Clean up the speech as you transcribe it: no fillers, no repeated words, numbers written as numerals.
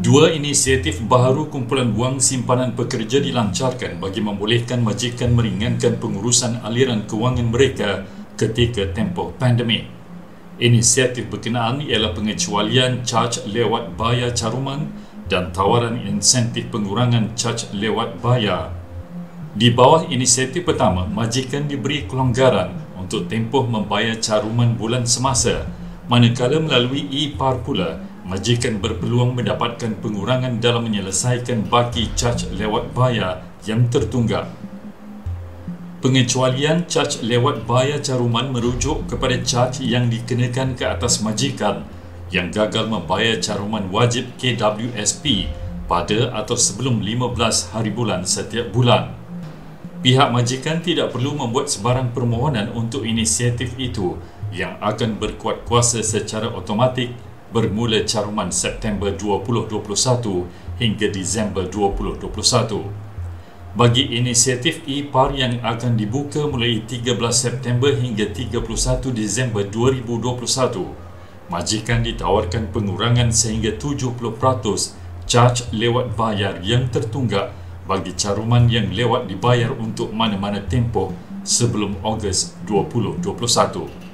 Dua inisiatif baharu kumpulan wang simpanan pekerja dilancarkan bagi membolehkan majikan meringankan pengurusan aliran kewangan mereka ketika tempoh pandemik. Inisiatif berkenaan ialah pengecualian caj lewat bayar caruman dan tawaran insentif pengurangan caj lewat bayar. Di bawah inisiatif pertama, majikan diberi kelonggaran untuk tempoh membayar caruman bulan semasa, manakala melalui e-PAR pula, majikan berpeluang mendapatkan pengurangan dalam menyelesaikan baki caj lewat bayar yang tertunggak. Pengecualian caj lewat bayar caruman merujuk kepada caj yang dikenakan ke atas majikan yang gagal membayar caruman wajib KWSP pada atau sebelum 15 hari bulan setiap bulan. Pihak majikan tidak perlu membuat sebarang permohonan untuk inisiatif itu yang akan berkuat kuasa secara automatik bermula caruman September 2021 hingga Disember 2021. Bagi inisiatif e-PAR yang akan dibuka mulai 13 September hingga 31 Disember 2021, majikan ditawarkan pengurangan sehingga 70% caj lewat bayar yang tertunggak bagi caruman yang lewat dibayar untuk mana-mana tempoh sebelum Ogos 2021.